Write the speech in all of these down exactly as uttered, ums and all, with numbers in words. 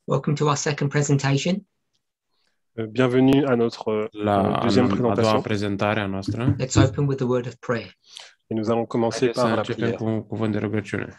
Welcome to our second presentation. Bienvenue à notre La deuxième a doua présentation. prezentare a noastră. Let's open with the word of prayer. Et nous allons commencer Haideți să par la începem prière. cu un cuvânt de rugăciune.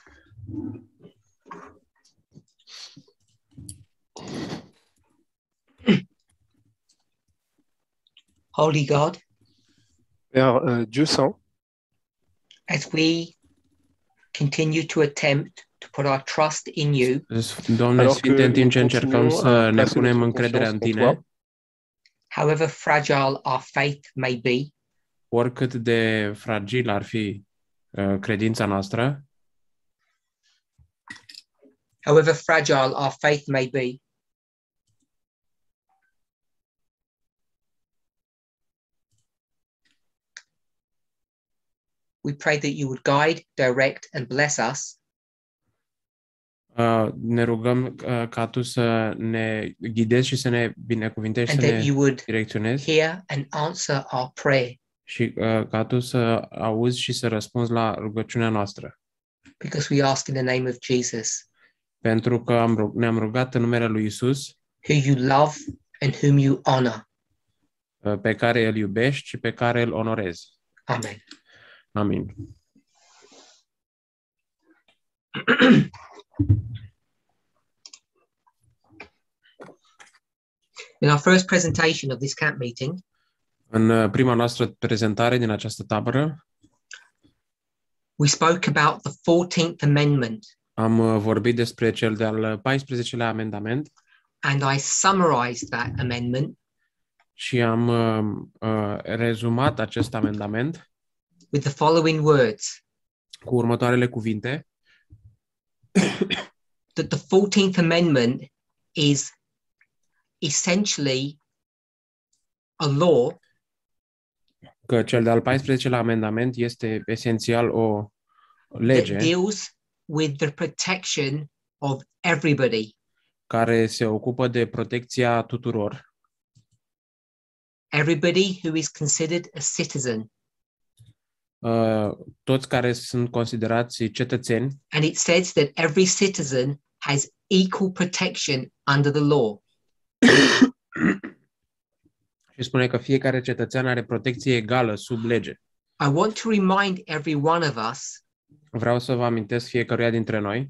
Holy God, Père euh, Dieu Saint, as we continue to attempt to put our trust in you, Doamne alors Sfinte, que în timp nous ce încercăm continuons să à ne placer punem notre încrederea în confiance en Tine, toi, however fragile our faith may be, oricât de fragil ar fi uh, credința noastră, however fragile our faith may be, we pray that you would guide, direct, and bless us uh, ne rugăm uh, ca Tu să ne ghidezi și să ne binecuvintezi, and să that ne you would direcționezi hear and answer our prayer, și uh, ca Tu să auzi și să răspunzi la rugăciunea noastră. because we ask in the name of Jesus, Pentru că am rug- ne-am rugat în numele Lui Isus, who you love and whom you honor. uh, pe care îl iubești și pe care îl onorezi. Amen. Amin. In our first presentation of this camp meeting, În uh, prima noastră prezentare din această tabără, we spoke about the fourteenth Amendment, am uh, vorbit despre cel de-al paisprezecelea amendament and I summarized that amendment și am uh, uh, rezumat acest amendament with the following words: cu următoarele cuvinte: that the fourteenth Amendment is essentially a law că cel de-al paisprezecelea amendament este esențial o that lege deals with the protection of everybody, care se ocupă de protecția tuturor, everybody who is considered a citizen. uh, toți care sunt considerați cetățeni, And it says that every citizen has equal protection under the law. și spune că fiecare cetățean are protecție egală sub lege. I want to remind every one of us Vreau să vă amintesc fiecăruia dintre noi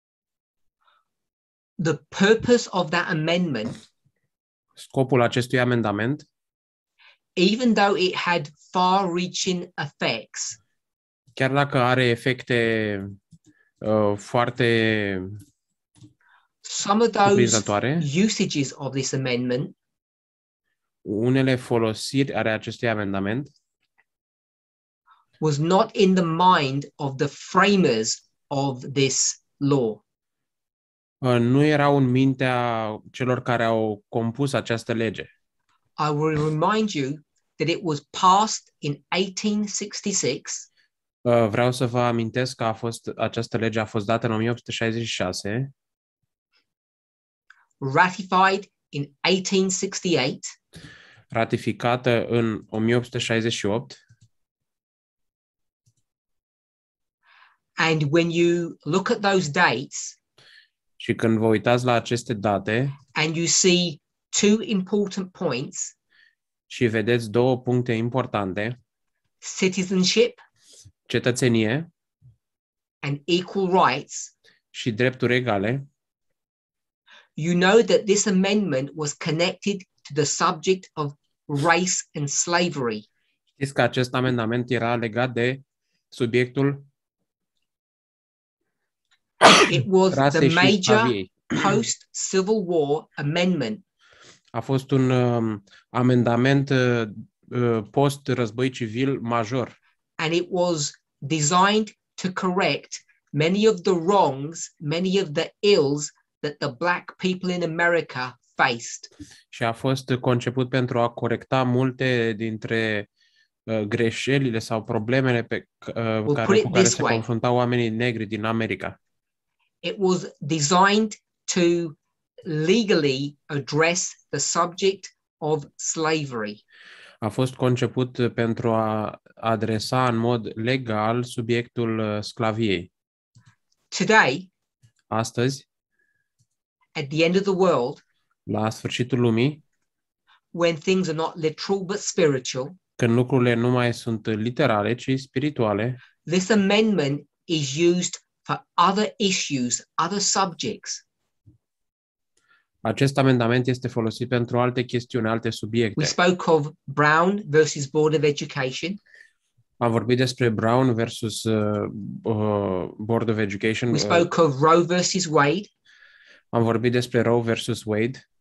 the purpose of that amendment, scopul acestui amendament, even though it had far-reaching effects, chiar dacă are efecte uh, foarte some of those cuprinzătoare, usages of this amendment unele folosiri ale acestui amendament was not in the mind of the framers of this law. uh, nu erau în mintea celor care au compus această lege. I will remind you that it was passed in eighteen sixty-six, Uh, vreau să vă amintesc că a fost, această lege a fost dată în o mie opt sute șaizeci și șase, ratified in eighteen sixty-eight, ratificată în o mie opt sute șaizeci și opt, and when you look at those dates și când vă uitați la aceste date and you see two important points, și vedeți două puncte importante, citizenship cetățenie and equal rights, și drepturi egale, you know that this amendment was connected to the subject of race and slavery. știți că acest amendament era legat de subiectul It was the rasei și major sclaviei. post-Civil War amendment A fost un um, amendament uh, uh, post-război civil major and it was designed to correct many of the wrongs, many of the ills that the black people in America faced. și a fost conceput pentru a corecta multe dintre uh, greșelile sau problemele pe uh, put care, it cu care this se way. confruntau oamenii negri din America. It was designed to legally address the subject of slavery. A fost conceput pentru a adresa în mod legal subiectul uh, sclaviei. Today, Astăzi, at the end of the world, la sfârșitul lumii, when things are not literal but spiritual, când lucrurile nu mai sunt literale, ci spirituale, this amendment is used for other issues, other subjects. acest amendament este folosit pentru alte chestiuni, alte We subiecte. spoke of Brown versus Board of Education. Am vorbit despre Brown versus uh, uh, Board of Education. We Uh, spoke of Roe versus Wade. am vorbit despre Roe versus Wade.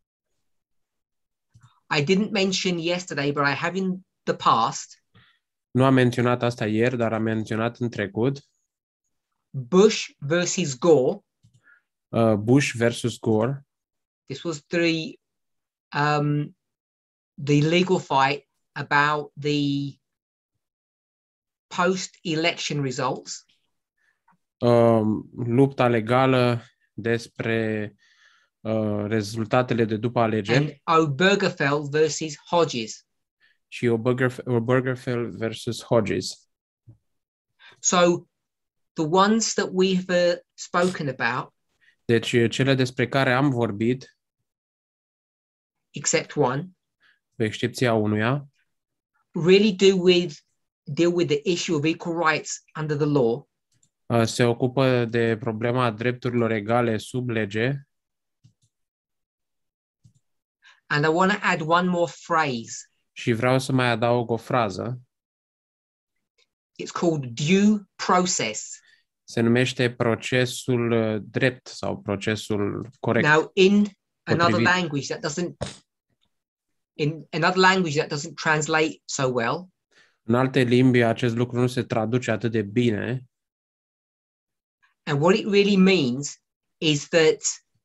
I didn't mention yesterday, but I have in the past, Nu am menționat asta ieri, dar am menționat în trecut. Bush versus Gore. Uh, Bush versus Gore. This was the um, the legal fight about the post-election results. Uh, lupta legală despre uh, rezultatele de după alegeri And Obergefell versus Hodges. și Obergef- Obergefell versus Hodges. So the ones that we've uh, spoken about, Deci cele despre care am vorbit, except one, cu excepția unuia, really do with deal with the issue of equal rights under the law. uh, se ocupă de problema drepturilor egale sub lege. And I want to add one more phrase. Și vreau să mai adaug o frază. It's called due process. Se numește procesul uh, drept sau procesul corect. Now, in another Potrivit. language that doesn't, in another language that doesn't translate so well, În alte limbi acest lucru nu se traduce atât de bine. and what it really means is that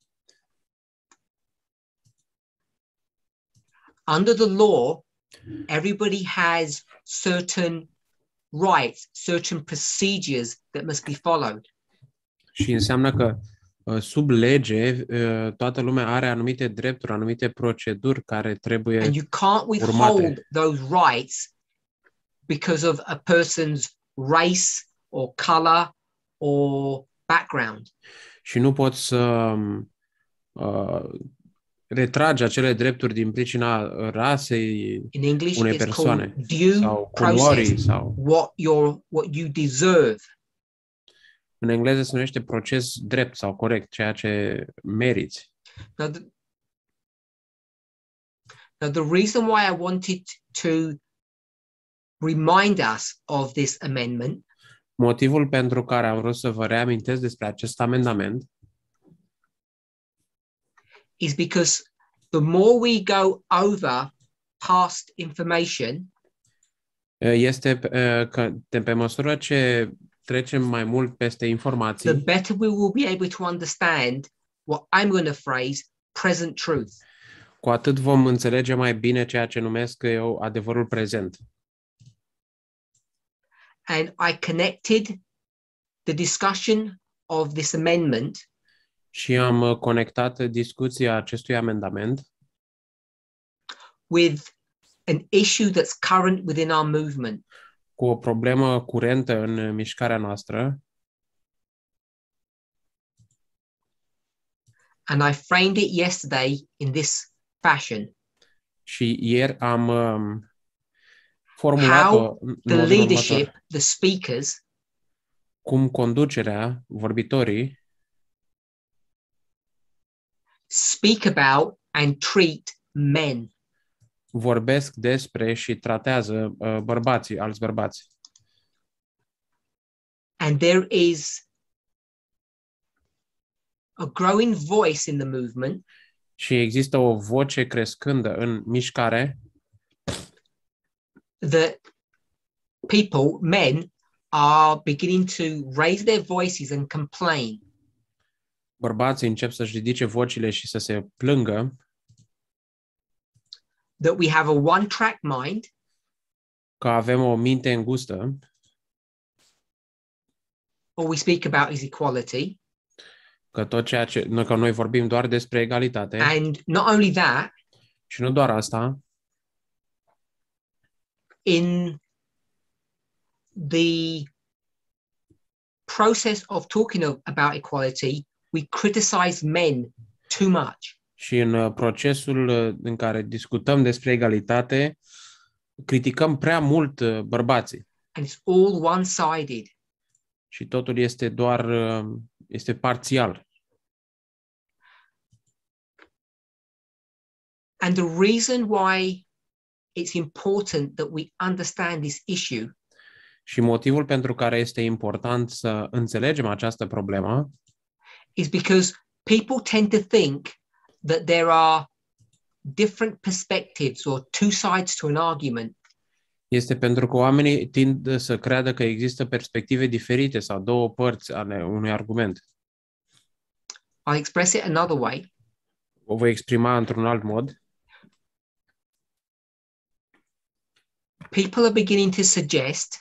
under the law, everybody has certain rights, certain procedures that must be followed. Și înseamnă că uh, sub lege uh, toată lumea are anumite drepturi, anumite proceduri care trebuie. And you can't withhold those rights because of a person's race or color or background. Și nu poți să um, uh, retragi acele drepturi din pricina rasei In English, unei it's persoane called due sau culorii process, sau what you're, what you deserve. în engleză se numește proces drept sau corect, ceea ce meriți. Now the, now, the reason why I wanted to remind us of this amendment Motivul pentru care am vrut să vă reamintesc despre acest amendament is because the more we go over past information, este uh, că de pe măsură ce trecem mai mult peste the informații, better we will be able to understand what I'm going to phrase present truth. cu atât vom înțelege mai bine ceea ce numesc eu adevărul prezent. And I connected the discussion of this amendment Și am uh, conectat discuția acestui amendament with an issue that's current within our movement. cu o problemă curentă în mișcarea noastră And I framed it yesterday in this fashion. și ieri am um, formulat-o How în The modul leadership, următor. the speakers, Cum conducerea, vorbitorii, speak about and treat men. vorbesc despre și tratează uh, bărbații, alți bărbați. And there is a growing voice in the movement Și există o voce crescândă în mișcare that people, men, are beginning to raise their voices and complain bărbații încep să-și ridice vocile și să se plângă that we have a one-track mind, că avem o minte îngustă, all we speak about is equality. că tot ceea ce că noi vorbim doar despre egalitate. And not only that, Și nu doar asta, in the process of talking of, about equality, we criticize men too much. Și în uh, procesul uh, în care discutăm despre egalitate, criticăm prea mult uh, bărbații. And it's all one-sided. Și totul este doar, uh, este parțial. And the reason why it's important that we understand this issue Și motivul pentru care este important să înțelegem această problemă is because people tend to think that there are different perspectives or two sides to an argument. este pentru că oamenii tind să creadă că există perspective diferite sau două părți ale unui argument. I'll express it another way. O voi exprima într-un alt mod. People are beginning to suggest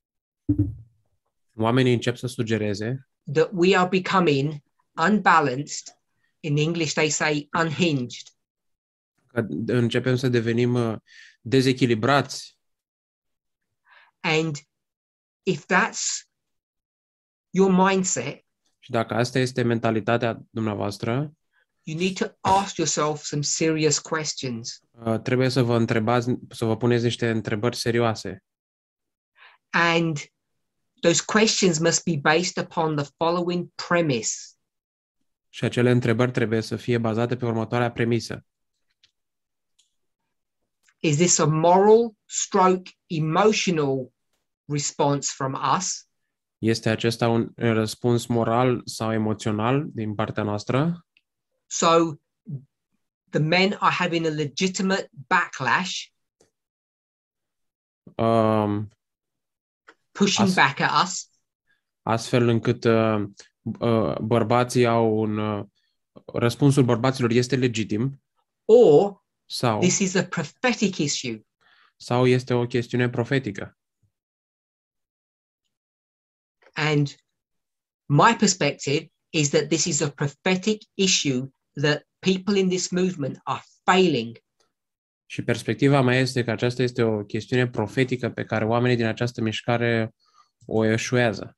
Oamenii încep să sugereze that we are becoming unbalanced. In English, they say unhinged. că începem să devenim uh, dezechilibrați. And if that's your mindset, Și dacă asta este mentalitatea dumneavoastră, you need to ask yourself some serious questions. uh, trebuie să vă întrebați, să vă puneți niște întrebări serioase. And those questions must be based upon the following premise. Și acele întrebări trebuie să fie bazate pe următoarea premisă. Is this a moral stroke emotional response from us? Este acesta un răspuns moral sau emoțional din partea noastră? So the men are having a legitimate backlash, Um, pushing As- back at us, astfel încât uh, uh, bărbații au un... Uh, răspunsul bărbaților este legitim or sau, this is a prophetic issue. sau este o chestiune profetică. And my perspective is that this is a prophetic issue that people in this movement are failing. Și perspectiva mea este că aceasta este o chestiune profetică pe care oamenii din această mișcare o eșuează.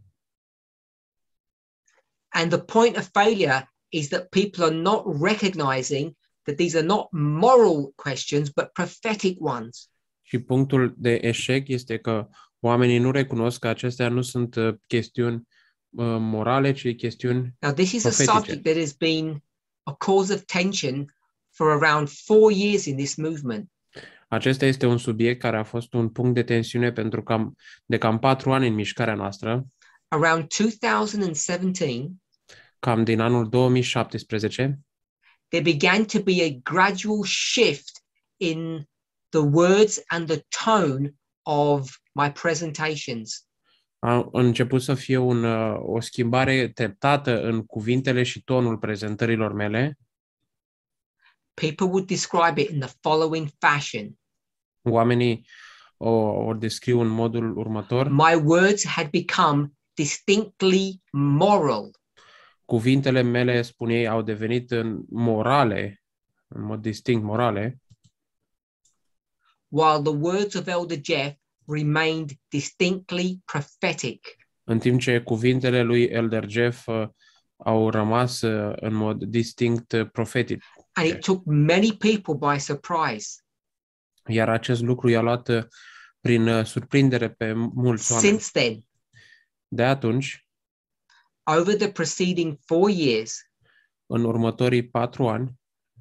And the point of failure is that people are not recognizing that these are not moral questions, but prophetic ones. Și punctul de eșec este că oamenii nu recunosc că acestea nu sunt uh, chestiuni uh, morale, ci chestiuni... Now, this is a Profetice. subject that has been a cause of tension for around four years in this movement. Acesta este un subiect care a fost un punct de tensiune pentru cam, de cam patru ani în mișcarea noastră, Around two thousand seventeen, cam din anul două mii șaptesprezece, there began to be a gradual shift in the words and the tone of my presentations. a început să fie un, uh, o schimbare treptată în cuvintele și tonul prezentărilor mele. People would describe it in the following fashion. Oamenii o, o descriu în modul următor. My words had become distinctly moral, Cuvintele mele, spun ei, au devenit în morale, în mod distinct morale, while the words of Elder Jeff remained distinctly prophetic. în timp ce cuvintele lui Elder Jeff uh, au rămas uh, în mod distinct uh, profetic. And it took many people by surprise. Iar acest lucru i-a luat uh, prin uh, surprindere pe mulți oameni. Since then, De atunci, over the preceding four years, în următorii patru ani,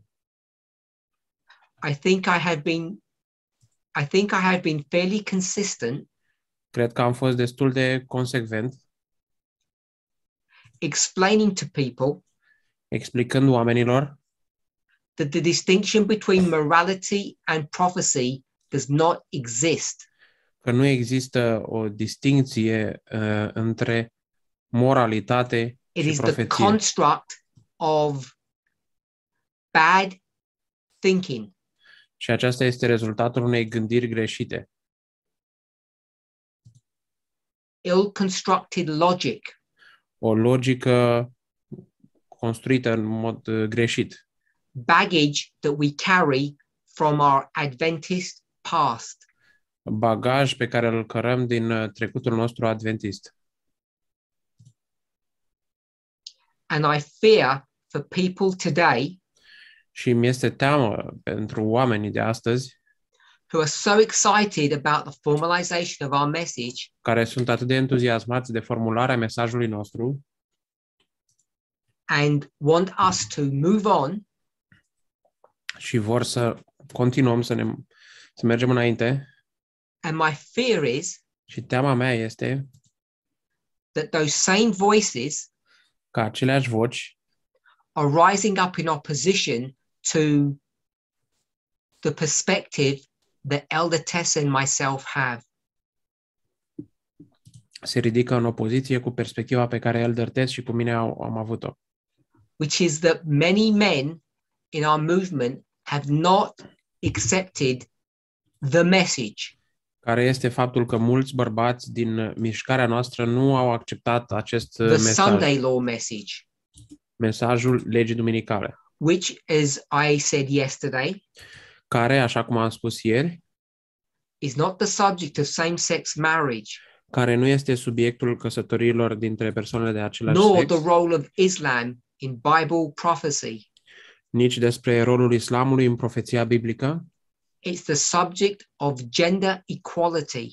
I think I have been I think I have been fairly consistent cred că am fost destul de consecvent, explaining to people explicând oamenilor that the distinction between morality and prophecy does not exist. că nu există o distinție uh, între moralitate It și is the profeție. construct of bad thinking. Și aceasta este rezultatul unei gândiri greșite, Ill-constructed logic, o logică construită în mod uh, greșit, baggage that we carry from our Adventist past. bagaj pe care îl cărăm din uh, trecutul nostru adventist. And I fear for people today Și mi este teamă pentru oamenii de astăzi who are so excited about the formalization of our message care sunt atât de entuziasmați de formularea mesajului nostru and want us to move on și vor să continuăm să, ne, să mergem înainte. and my fear is Și teama mea este that those same voices că aceleași voci are rising up in opposition to the perspective that Elder Tessa and myself have. se ridică în opoziție cu perspectiva pe care Elder Tess și cu mine au, am avut-o. Which is that many men in our movement have not accepted the message. Care este faptul că mulți bărbați din mișcarea noastră nu au acceptat acest The mesaj, Sunday law message, mesajul legii duminicale, which, as I said yesterday, care, așa cum am spus ieri, is not the subject of same-sex marriage, care nu este subiectul căsătoriilor dintre persoanele de același nor sex, the role of Islam in Bible prophecy. nici despre rolul islamului în profeția biblică, It's the subject of gender equality,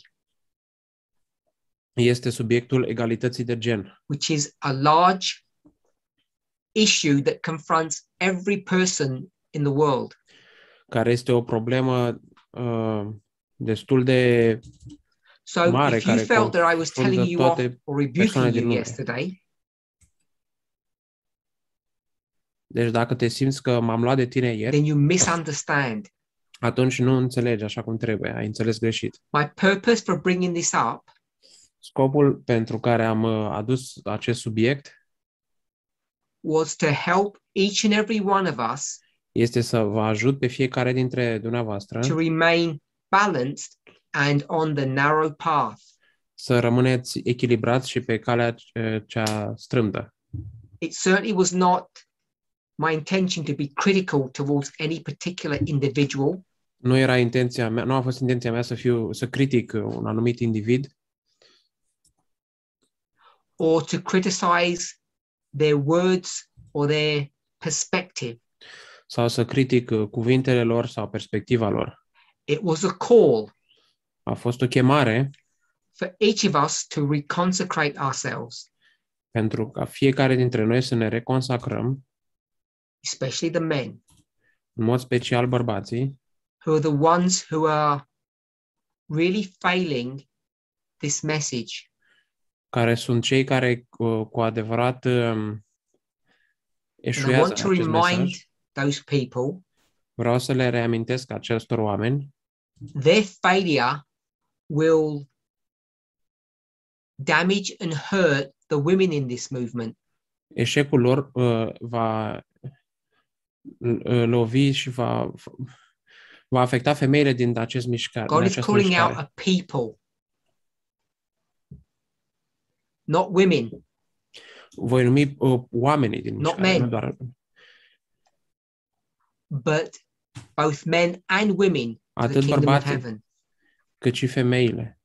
este subiectul egalității de gen, which is a large issue that confronts every person in the world. care este o problemă uh, destul de So mare, if you care felt that I was telling confruntă you off toate or rebuking persoanele din you lume. yesterday, Deci dacă te simți că m-am luat de tine ieri, then you misunderstand. atunci nu înțelegi așa cum trebuie, ai înțeles greșit. My purpose for bringing this up Scopul pentru care am uh, adus acest subiect was to help each and every one of us este să vă ajut pe fiecare dintre dumneavoastră to remain balanced and on the narrow path. să rămâneți echilibrați și pe calea uh, cea strâmtă. It certainly was not my intention to be critical towards any particular individual Nu era intenția mea, nu a fost intenția mea să fiu să critic un anumit individ or to criticize their words or their perspective. sau să critic uh, cuvintele lor sau perspectiva lor. It was a call A fost o chemare for each of us to reconsecrate ourselves, pentru ca fiecare dintre noi să ne reconsacrăm, especially the men, în mod special bărbații, who are the ones who are really failing this message. care sunt cei care cu, cu adevărat um, And I eșuează want to acest remind mesaj. those people Vreau să le reamintesc acestor oameni their failure will damage and hurt the women in this movement. eșecul lor uh, va uh, lovi și va, va afecta femeile din acest mișcare. God din is această calling mișcare. out a people, not women, Voi numi uh, oamenii din Not mișcare, men. nu doar but both men and women to the atât kingdom of bărbații heaven. cât și femeile.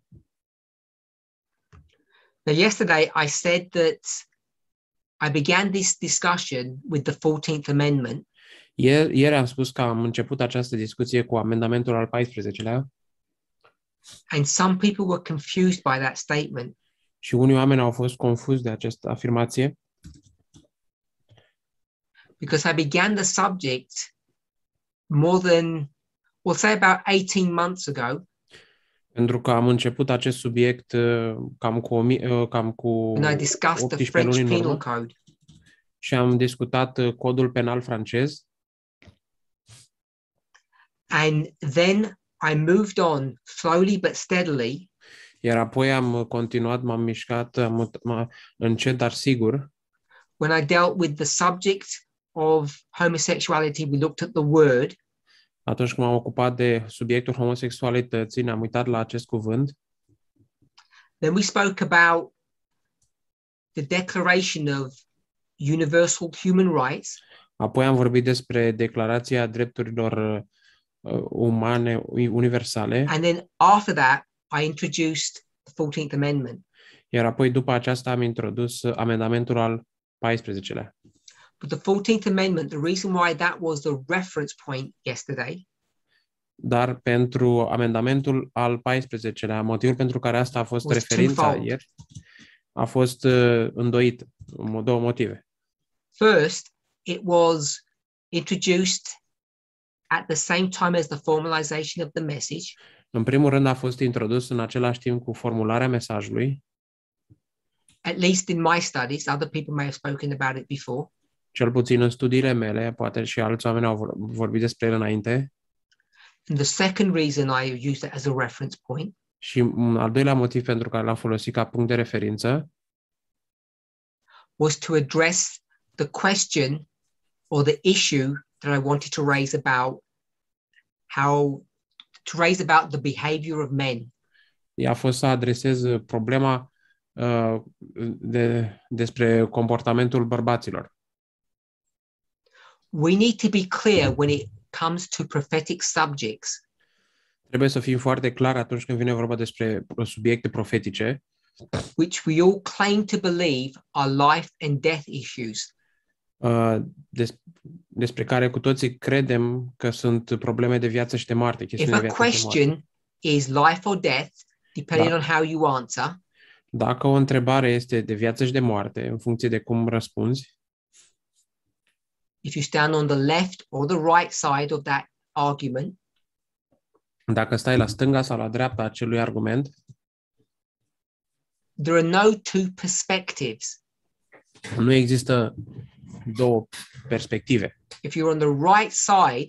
Now, yesterday I said that I began this discussion with the fourteenth Amendment, Ieri, ieri am spus că am început această discuție cu amendamentul al paisprezecelea and some people were confused by that statement. și unii oameni au fost confuzi de această afirmație Because I began the subject more than, we'll say about eighteen months ago, pentru că am început acest subiect uh, cam cu, o mi- uh, cam cu when I discussed the optsprezece French luni în Penal urmă Code. și am discutat uh, codul penal francez And then I moved on slowly but steadily iar apoi am continuat, m-am mișcat am, m- încet, dar sigur. when I dealt with the subject of homosexuality. We looked at the word, Atunci când m-am ocupat de subiectul homosexualității, ne-am uitat la acest cuvânt. then we spoke about the Declaration of Universal Human Rights, Apoi am vorbit despre Declarația Drepturilor uh, Umane Universale, and then after that I introduced the fourteenth Amendment. iar apoi după aceasta am introdus amendamentul al paisprezecelea. But the fourteenth Amendment, the reason why that was the reference point yesterday Dar pentru amendamentul al paisprezecelea, motivul pentru care asta a fost Was referința twofold. ieri, a fost uh, îndoit, mo- două motive. First, it was introduced at the same time as the formalization of the message. În primul rând a fost introdus în același timp cu formularea mesajului, At least in my studies, other people may have spoken about it before. cel puțin în studiile mele, poate și alți oameni au vor- vorbit despre el înainte. And the second reason I used it as a reference point Și un al doilea motiv pentru care l-am folosit ca punct de referință was to address the question or the issue that I wanted to raise about how to raise about the behavior of men. a fost să adresez problema uh, de, despre comportamentul bărbaților. We need to be clear when it comes to prophetic subjects Trebuie să fim foarte clari atunci când vine vorba despre subiecte profetice, which we all claim to believe are life and death issues. uh, des, despre care cu toții credem că sunt probleme de viață și de moarte, If chestiuni de a viață și de moarte. question is life or death, depending Da. on how you answer, Dacă o întrebare este de viață și de moarte, în funcție de cum răspunzi, if you stand on the left or the right side of that argument, dacă stai la stânga sau la dreapta acelui argument, there are no two perspectives. nu există două perspective. If you're on the right side,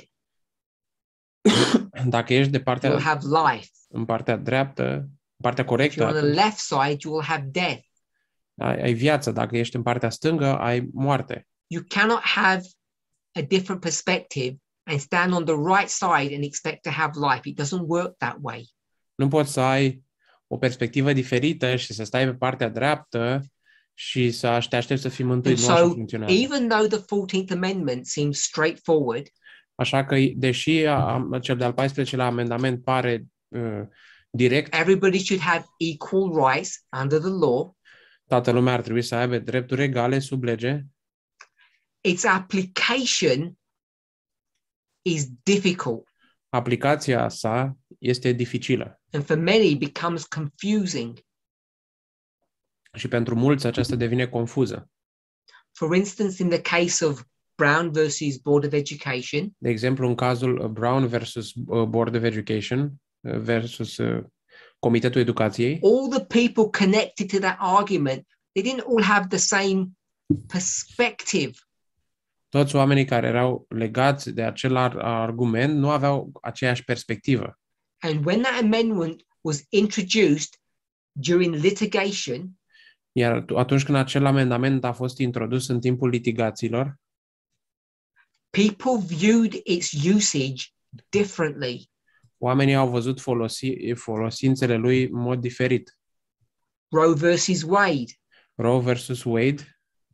Dacă ești de you'll partea, have life. în partea dreaptă, partea If corectă, you're on the atunci left side, you will have death. ai, ai viață. Dacă ești în partea stângă, ai moarte. You cannot have a different perspective and stand on the right side and expect to have life. It doesn't work that way. Nu poți să ai o perspectivă diferită și să stai pe partea dreaptă și să te aștepți să fii mântuit. And Nu așa so, funcționează. even though the fourteenth Amendment seems straightforward, Așa că, deși a- cel de-al paisprezecelea amendament pare uh, direct, everybody should have equal rights under the law, toată lumea ar trebui să aibă drepturi egale sub lege, its application is difficult. aplicația sa este dificilă. And for many, it becomes confusing. Și pentru mulți aceasta devine confuză. For instance, in the case of Brown versus Board of Education, De exemplu, în cazul Brown versus uh, Board of Education uh, versus uh, Comitetul Educației, all the people connected to that argument, they didn't all have the same perspective. toți oamenii care erau legați de acel ar- argument nu aveau aceeași perspectivă. And when that amendment was introduced during litigation, Iar atunci când acel amendament a fost introdus în timpul litigațiilor, people viewed its usage differently. oamenii au văzut folosi, folosințele lui în mod diferit. Roe versus Wade, Roe versus Wade,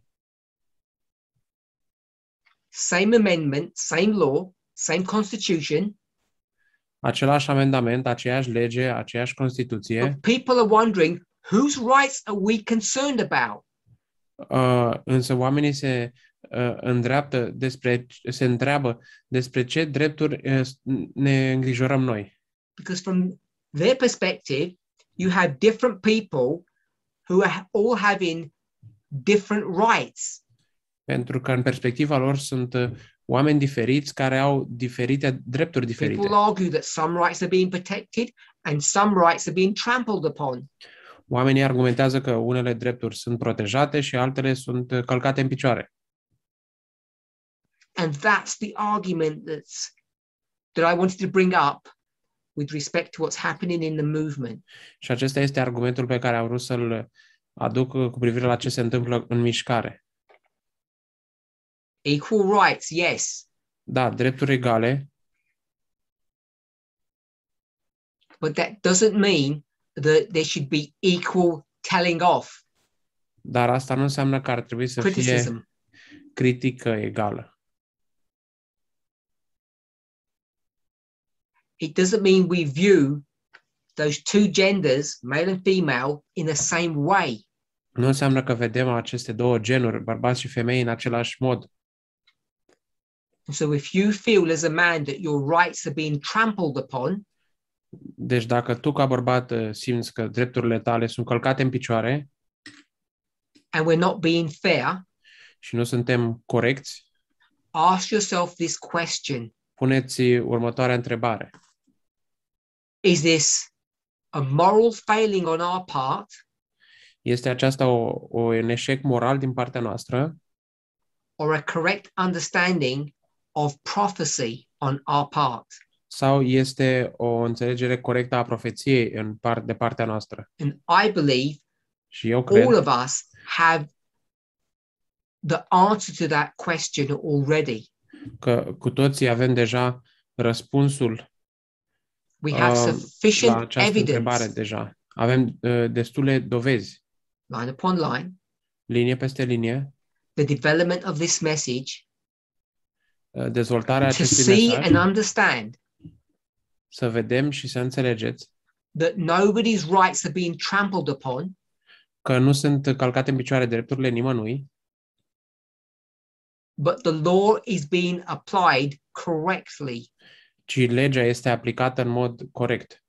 same amendment, same law, same constitution, același amendament, aceeași lege, aceeași Constituție, but people are wondering, whose rights are we concerned about? uh, însă oamenii se uh, îndreaptă despre, se întreabă despre ce drepturi uh, ne îngrijorăm noi. Because from their perspective, you have different people who are all having different rights. Pentru că în perspectiva lor sunt uh, oameni diferiți care au diferite drepturi diferite. People argue that some rights are being protected and some rights are being trampled upon. Oamenii argumentează că unele drepturi sunt protejate și altele sunt uh, călcate în picioare. And that's the argument that's that I wanted to bring up with respect to what's happening in the movement. Și acesta este argumentul pe care am vrut să-l aduc uh, cu privire la ce se întâmplă în mișcare. Equal rights, yes, Da, drepturi egale, but that doesn't mean that there should be equal telling off, dar asta nu înseamnă că ar trebui să fie criticism. critică egală. It doesn't mean we view those two genders, male and female, in the same way. Nu înseamnă că vedem aceste două genuri, bărbați și femei, în același mod. And so if you feel as a man that your rights are being trampled upon, Deci dacă tu ca bărbat uh, simți că drepturile tale sunt călcate în picioare and we're not being fair, și nu suntem corecți, ask yourself this question. puneți următoarea întrebare. Is this a moral failing on our part, Este aceasta o, o, un eșec moral din partea noastră or a correct understanding of prophecy on our part? sau este o înțelegere corectă a profeției în par, de partea noastră? And I believe Și eu cred all of us have the answer to that question already. că cu toții avem deja răspunsul We have uh, la sufficient această întrebare evidence, deja. Avem uh, destule dovezi, line upon line, linie peste linie, the development of this message uh, dezvoltarea to acestui see mesaj, and understand să vedem și să înțelegeți that nobody's rights are being trampled upon, că nu sunt călcate în picioare drepturile nimănui, but the law is being applied correctly. ci legea este aplicată în mod corect.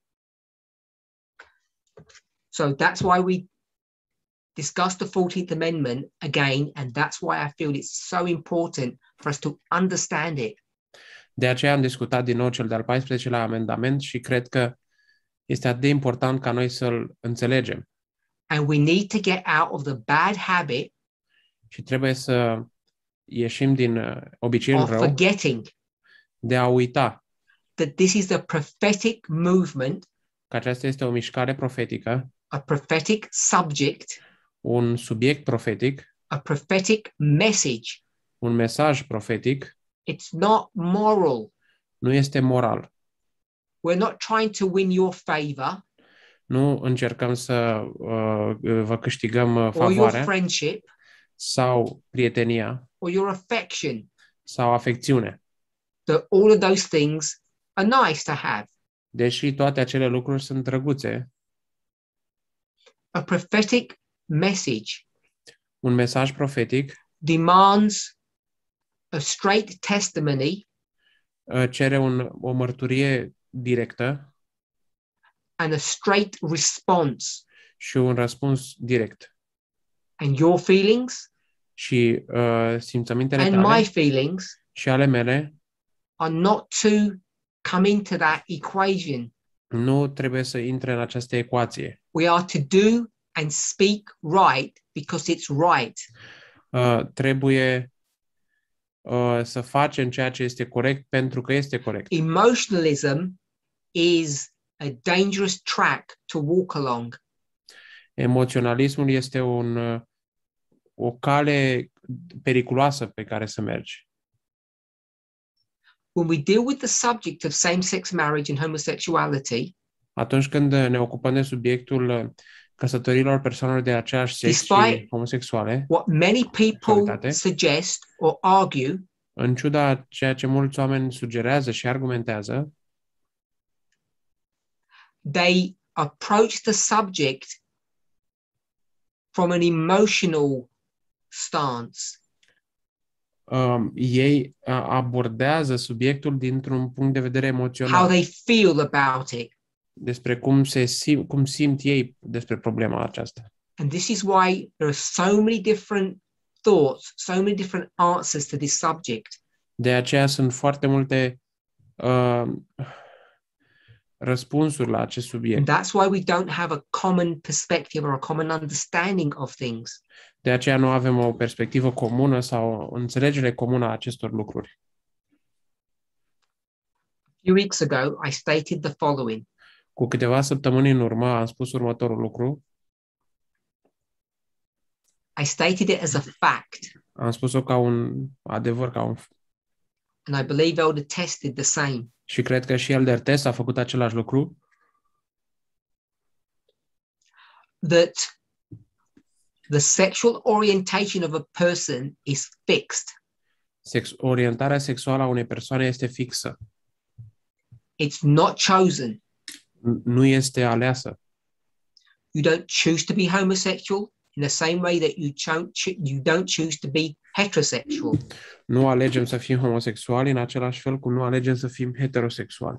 So that's why we discussed the fourteenth Amendment again, and that's why I feel it's so important for us to understand it. De aceea am discutat din nou cel de-al paisprezecelea amendament și cred că este atât de important ca noi să-l înțelegem. And we need to get out of the bad habit Și trebuie să ieșim din uh, obiceiul of rău forgetting de a uita that this is a prophetic movement, că aceasta este o mișcare profetică, a prophetic subject, un subiect profetic, a prophetic message. un mesaj profetic, It's not moral. nu este moral. We're not trying to win your favor Nu încercăm să uh, vă câștigăm uh, or your favoarea friendship sau prietenia or your affection. sau afecțiune. That all of those things are nice to have. Deși toate acele lucruri sunt drăguțe, A prophetic message un mesaj profetic demands a straight testimony uh, cere un, o mărturie directă and a straight response. și un răspuns direct. And your feelings Și uh, simțămintele and tale my feelings și ale mele are not to come into that equation. nu trebuie să intre în această ecuație. We are to do and speak right because it's right. Uh, trebuie uh, să facem ceea ce este corect pentru că este corect. Emotionalism is a dangerous track to walk along. Emoționalismul este un, uh, o cale periculoasă pe care să mergi. When we deal with the subject of same-sex marriage and homosexuality, Atunci când ne ocupăm de subiectul uh, căsătorilor persoanelor de aceeași sex și Despite homosexuale, what many people Calitate. suggest or argue, în ciuda ceea ce mulți oameni sugerează și argumentează, they approach the subject from an emotional stance. um, ei uh, abordează subiectul dintr-un punct de vedere How emoțional, they feel about it. despre cum, se sim, cum simt ei despre problema aceasta. And this is why there are so many different thoughts, so many different answers to this subject. De aceea sunt foarte multe uh, răspunsuri la acest And subiect. that's why we don't have a common perspective or a common understanding of things. De aceea nu avem o perspectivă comună sau o înțelegere comună a acestor lucruri. A few weeks ago, I stated the following. Cu câteva săptămâni în urmă am spus următorul lucru. I stated it as a fact, Am spus-o ca un adevăr, ca un... and I believe Elder Tess did the same. Și cred că și Elder Tess a făcut același lucru, That the sexual orientation of a person is fixed. Sex, orientarea sexuală a unei persoane este fixă. It's not chosen. N- Nu este aleasă. You don't choose to be homosexual. in the same way that you, cho- you don't choose to be heterosexual. Nu alegem să fim homosexuali în același fel cum nu alegem să fim heterosexuali.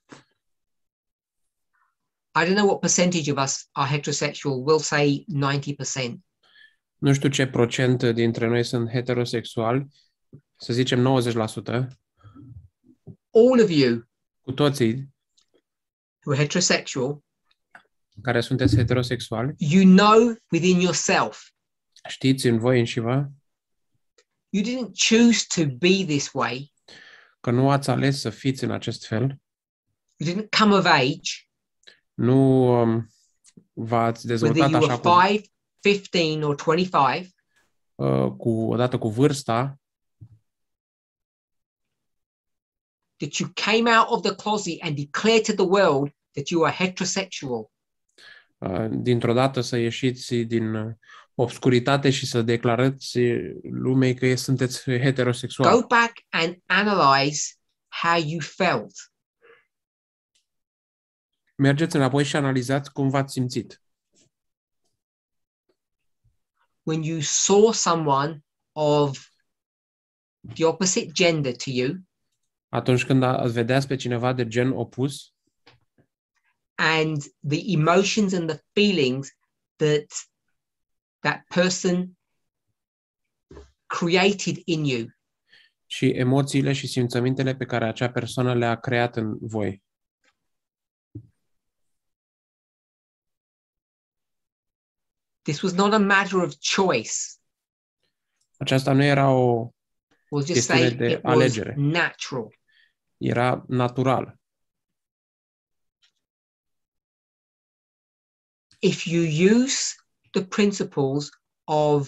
I don't know what percentage of us are heterosexual. We'll say ninety percent. Nu știu ce procent dintre noi sunt heterosexuali, să zicem nouăzeci la sută. All of you Cu toții who are heterosexual, care sunteți heterosexuali, you know within yourself, știți în voi înșivă you didn't choose to be this way. că nu ați ales să fiți în acest fel, You didn't come of age, nu um, v-ați whether dezvoltat you așa were cu, five, fifteen, or twenty-five. uh, cu, odată cu vârsta, That you came out of the closet and declared to the world that you are heterosexual. uh, dintr-o dată să ieșiți din uh, obscuritate și să declarați lumei că sunteți heterosexuali. Go back and analyze how you felt. Mergeți înapoi și analizați cum v-ați simțit. When you saw someone of the opposite gender to you, Atunci când ați vedeați pe cineva de gen opus and the emotions and the feelings that that person created in you, și emoțiile și simțămintele pe care acea persoană le-a creat în voi. this was not a matter of choice. Aceasta nu era o We'll just chestiune say de it was alegere. natural. Era natural. If you use the principles of,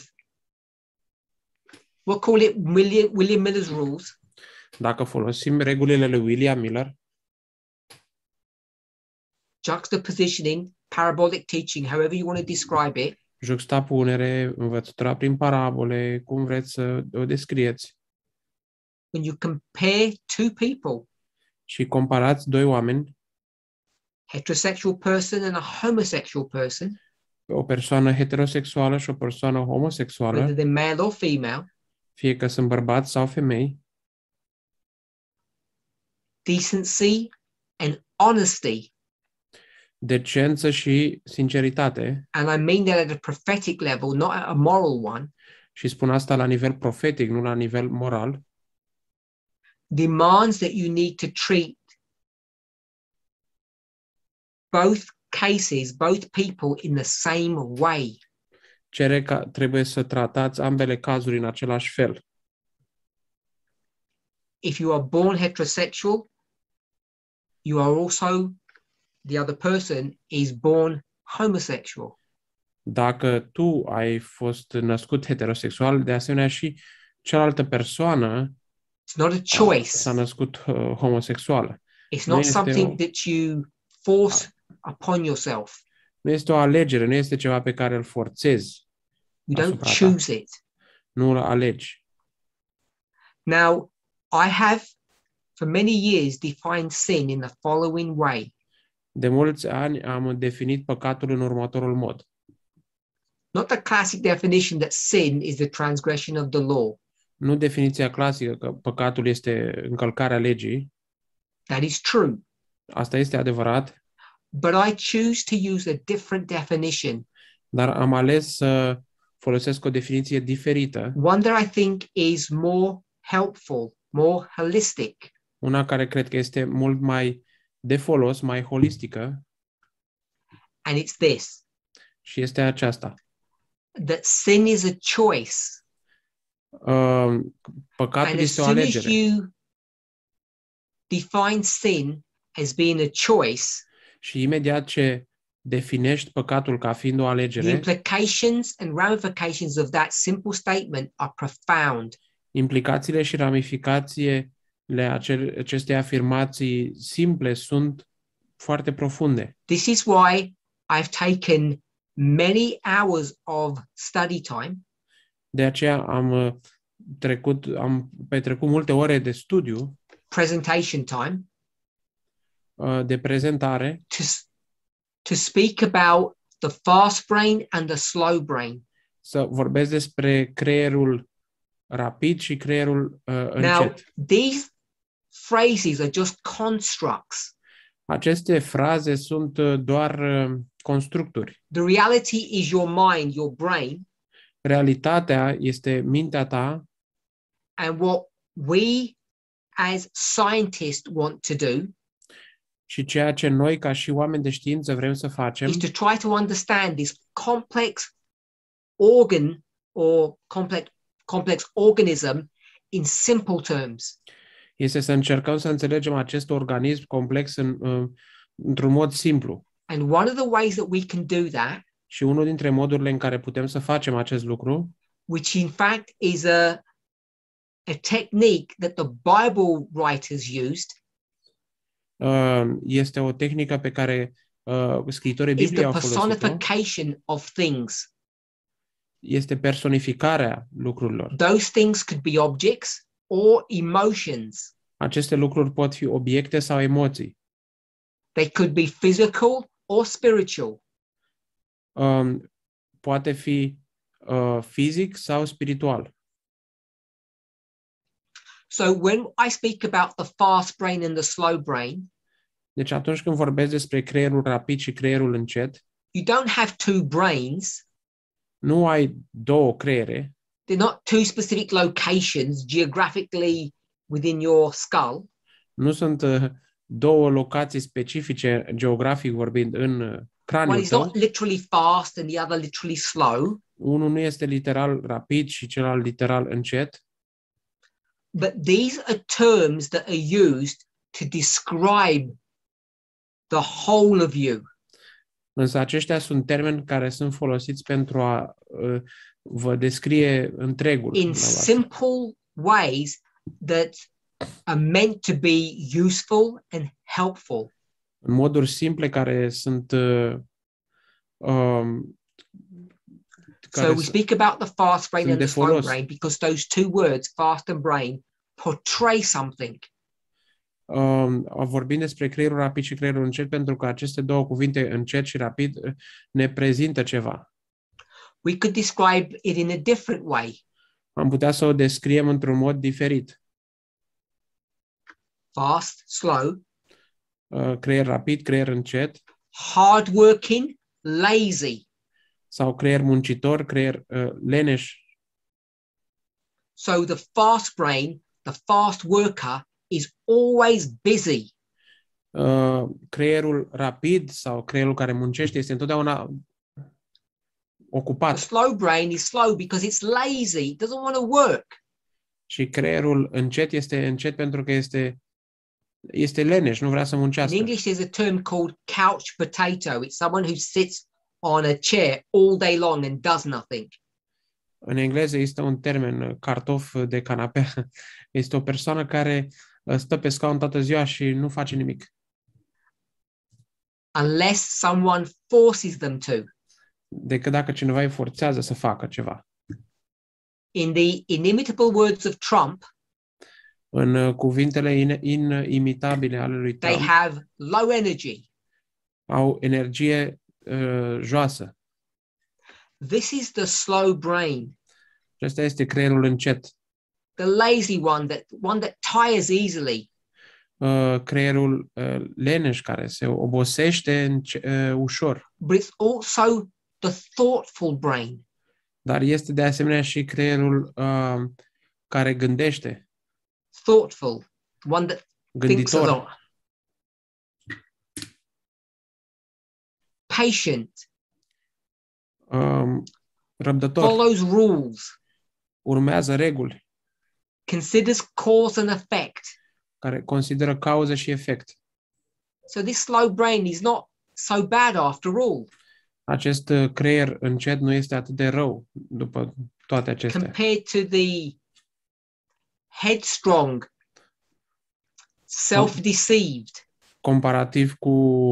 we'll call it William, William Miller's rules, Dacă folosim regulile lui William Miller, juxtapositioning, parabolic teaching, however you want to describe it, juxtapunere, învățătura prin parabole, cum vreți să o descrieți, when you compare two people, și comparați doi oameni, heterosexual person and a homosexual person, o persoană heterosexuală și o persoană homosexuală, whether they're male or female, fie că sunt bărbați sau femei, decency and honesty, decență și sinceritate, and I mean that at a prophetic level, not at a moral one, și spun asta la nivel profetic, nu la nivel moral, demands that you need to treat both cases, both people in the same way. cere că trebuie să tratați ambele cazuri în același fel. If you are born heterosexual, you are also, the other person is born homosexual. Dacă tu ai fost născut heterosexual, de asemenea și cealaltă persoană It's not a a- choice. s-a născut uh, homosexuală. It's Nu not este something o- that you force upon yourself. Nu este o alegere, nu este ceva pe care îl forțezi, You don't asupra ta. choose it. nu îl alegi. Now, I have for many years defined sin in the following way. De mulți ani am definit păcatul în următorul mod. Not the classic definition that sin is the transgression of the law. Nu definiția clasică că păcatul este încălcarea legii, That is true. asta este adevărat, But I choose to use a different definition, dar am ales să folosesc o definiție diferită, one that I think is more helpful, more holistic. una care cred că este mult mai de folos, mai holistică, And it's this, și este aceasta. that sin is a choice. Uh, Păcatul And as este o soon as alegere. you define sin as being a choice, Și imediat ce definești păcatul ca fiind o the alegere, implications and ramifications of that simple statement are profound. implicațiile și ramificațiile acel- acestei afirmații simple sunt foarte profunde. This is why I've taken many hours of study time De aceea am uh, trecut, am petrecut multe ore de studiu, presentation time uh, de prezentare, to, to speak about the fast brain and the slow brain. să vorbesc despre creierul rapid și creierul uh, Now, încet. these phrases are just constructs. Aceste fraze sunt uh, doar uh, constructuri. The reality is your mind, your brain, Realitatea este mintea ta and what we as scientists want to do și ceea ce noi ca și oameni de știință vrem să facem is to try to understand this complex organ or complex complex organism in simple terms. este să încercăm să înțelegem acest organism complex în, uh, într-un mod simplu. And one of the ways that we can do that, Și unul dintre modurile în care putem să facem acest lucru, which in fact is a, a technique that the Bible writers used, uh, este o tehnică pe care uh, scriitorii is Bibliei the au folosit-o, personification of things. este personificarea lucrurilor. Those things could be objects or emotions. Aceste lucruri pot fi obiecte sau emoții. They could be physical or spiritual. Um, poate fi uh, fizic sau spiritual. So when I speak about the fast brain and the slow brain, Deci atunci când vorbesc despre creierul rapid și creierul încet, you don't have two brains. nu ai două creiere, They're not two specific locations geographically within your skull. nu sunt uh, două locații specifice geografic vorbind în uh, One craniul is tău. not literally fast and the other literally slow, Unul nu este literal rapid și celălalt literal încet, but these are terms that are used to describe the whole of you. însă aceștia sunt termeni care sunt folosiți pentru a uh, vă descrie întregul. In dumneavoastră. simple ways that are meant to be useful and helpful. În moduri simple care sunt uh, um, So care we s- speak about the fast brain sunt and de the slow folos. brain because those two words, fast and brain, portray something. um, vorbim despre creierul rapid și creierul încet pentru că aceste două cuvinte, încet și rapid, uh, ne prezintă ceva. We could describe it in a different way. Am putea să o descriem într-un mod diferit. Fast, slow, Uh, creier rapid, creier încet, hardworking, lazy. sau creier muncitor, creier uh, leneș. So the fast brain, the fast worker, is always busy. Uh, creierul rapid sau creierul care muncește este întotdeauna The ocupat slow brain is slow because it's lazy, it doesn't want to work. și creierul încet este încet pentru că este este leneș, nu vrea să In muncească. English, there's a term called couch potato. It's someone who sits on a chair all day long and does nothing. În engleză există un termen, uh, cartof de canapea. Este o persoană care uh, stă pe scaun toată ziua și nu face nimic. Unless someone forces them to. Decât dacă cineva îi forțează să facă ceva. In the inimitable words of Trump, În uh, cuvintele in- inimitabile ale lui they Trump, have low energy. au energie uh, joasă. This is the slow brain, Acesta este creierul încet. the lazy one, that one that tires easily. Uh, creierul uh, leneș care se obosește înce- uh, ușor. But it's also the thoughtful brain, Dar este de asemenea și creierul uh, care gândește, thoughtful, one that thinks a gânditor, lot. Patient, um, răbdător, follows rules, urmează reguli, considers cause and effect. care consideră cauză și efect. So this slow brain is not so bad after all, Acest uh, creier încet nu este atât de rău după toate acestea. compared to the headstrong, self-deceived, Comparativ cu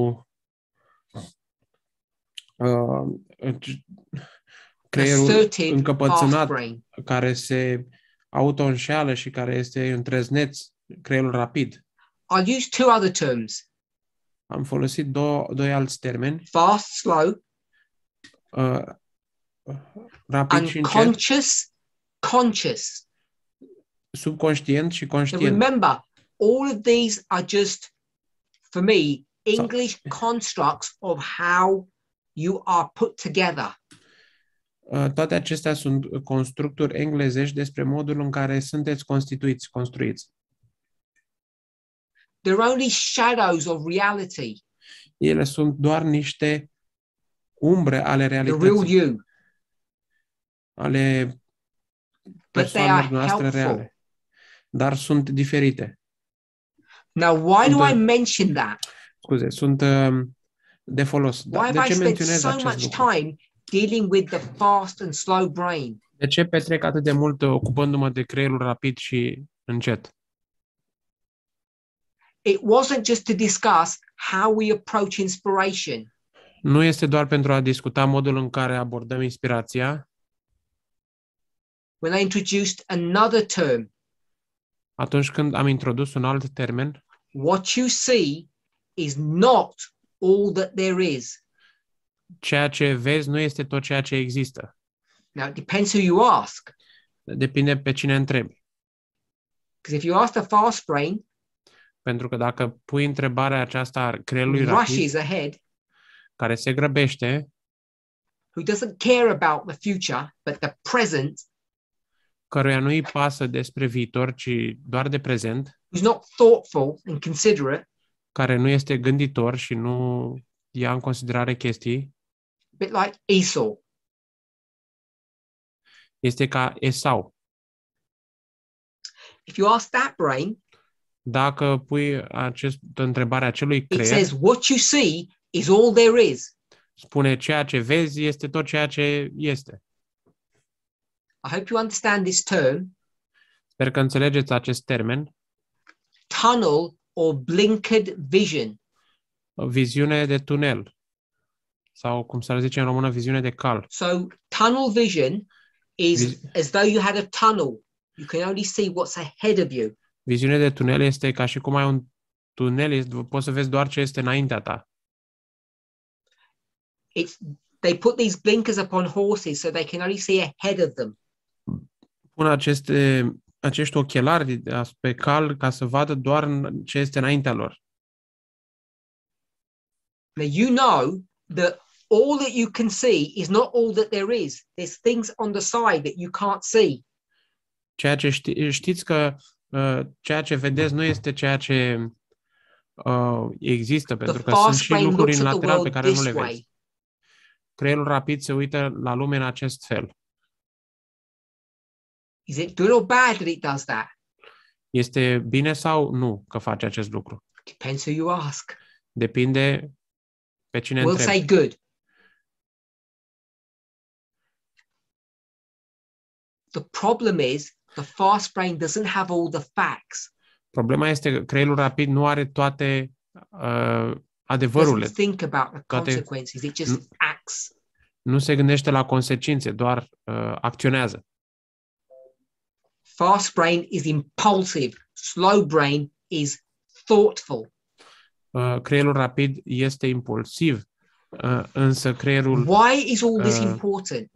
uh, creierul assertive half încăpățânat brain. care se auto-înșeală și care este întrezneț, creierul rapid. I'll use two other terms, Am folosit două, doi alți termeni, fast, slow, uh, rapid și încet, unconscious, conscious. subconștient și So conștient. remember, all of these are just, for me, English constructs of how you are put together. Uh, Toate acestea sunt constructuri englezești despre modul în care sunteți constituiți, construiți. They're only shadows of reality, Ele sunt doar niște umbre ale the real realității, you, ale but they persoanelor are noastre helpful. reale, dar sunt diferite. Now, why do I Sunt, mention that? scuze, sunt uh, de folos. Why Dar de have I ce spent menționez so acest much lucru? time dealing with the fast and slow brain? De ce petrec atât de mult uh, ocupându-mă de creierul rapid și încet? It wasn't just to discuss how we approach inspiration. Nu este doar pentru a discuta modul în care abordăm inspirația. When I introduced another term, Atunci când am introdus un alt termen, what you see is not all that there is. ceea ce vezi nu este tot ceea ce există. Now, it depends who you ask. Depinde pe cine întrebi. Because if you ask the fast brain, Pentru că dacă pui întrebarea aceasta creierului who rapid, rushes ahead, care se grăbește, who doesn't care about the future, but the present, căruia nu îi pasă despre viitor, ci doar de prezent, who's not thoughtful and considerate, care nu este gânditor și nu ia în considerare chestii, a bit like Esau. este ca Esau. If you ask that brain, Dacă pui această întrebare acelui it creier, says what you see is all there is. spune ceea ce vezi este tot ceea ce este. I hope you understand this term, Sper că înțelegeți acest termen, tunnel or blinkered vision. viziune de tunel, sau cum s-ar zice în română, viziune de cal. So tunnel vision is Vis- as though you had a tunnel. You can only see what's ahead of you. Viziune de tunel este ca și cum ai un tunel, este- poți să vezi doar ce este înaintea ta. It's they put these blinkers upon horses so they can only see ahead of them. Pun aceste, acești ochelari pe cal ca să vadă doar în- ce este înaintea lor. Now you know that all that you can see is not all that there is. There's things on the side that you can't see. Ceea ce ști, știți că uh, ceea ce vedeți nu este ceea ce uh, există, pentru că sunt fast și brain lucruri looks în at the lateral pe world care nu this le way. vezi. Creierul rapid se uită la lume în acest fel. Is it good or bad that it does that? Este bine sau nu că face acest lucru? Depends who you ask. Depinde pe cine We'll întrebi. say good. The problem is the fast brain doesn't have all the facts. Problema este că creierul rapid nu are toate uh, adevărurile. Doesn't think about the Toate- consequences. It just acts. Nu se gândește la consecințe, doar uh, acționează. Fast brain is impulsive. Slow brain is thoughtful. Uh, creierul rapid este impulsiv, uh, însă creierul Why is all this uh, important?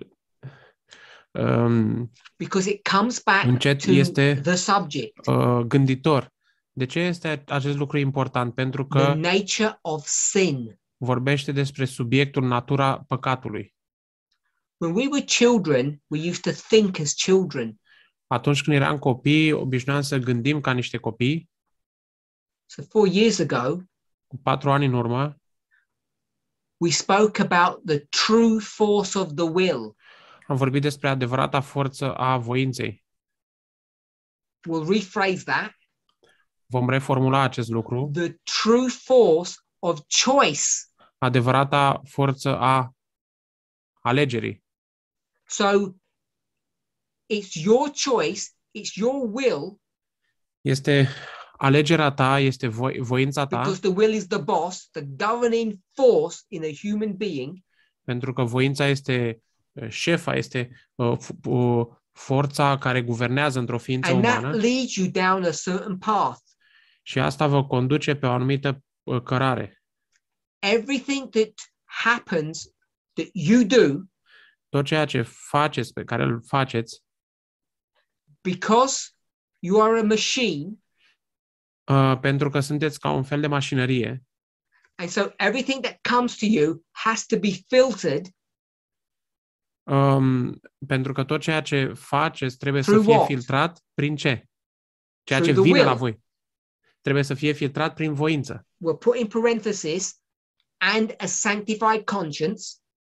um, Because it comes back încet to este the subject, uh, gânditor. De ce este acest lucru important? Pentru the că nature of sin. vorbește despre subiectul, natura păcatului. When we were children, we used to think as children. Atunci când eram copii, obișnuiam să gândim ca niște copii. So four years ago, Cu patru ani în urmă, we spoke about the true force of the will. am vorbit despre adevărata forță a voinței. We'll rephrase that. Vom reformula acest lucru. The true force of choice. Adevărata forță a alegerii. So it's your choice, it's your will, Este alegerea ta, este vo- voința ta, because the will is the boss, the governing force in a human being. pentru că voința este uh, șefa, este uh, f- uh, forța care guvernează într-o ființă And that umană leads you down a certain path. și asta vă conduce pe o anumită uh, cărare. Everything that happens that you do tot ceea ce faceți, pe care îl faceți, because you are a machine, uh, pentru că sunteți ca un fel de mașinărie, and so everything that comes to you has to be filtered um, pentru că tot ceea ce faceți trebuie să Through fie what? filtrat prin ce? Ceea Through ce the vine will. la voi. Trebuie să fie filtrat prin voință. we'll put in parenthesis, and a sanctified conscience,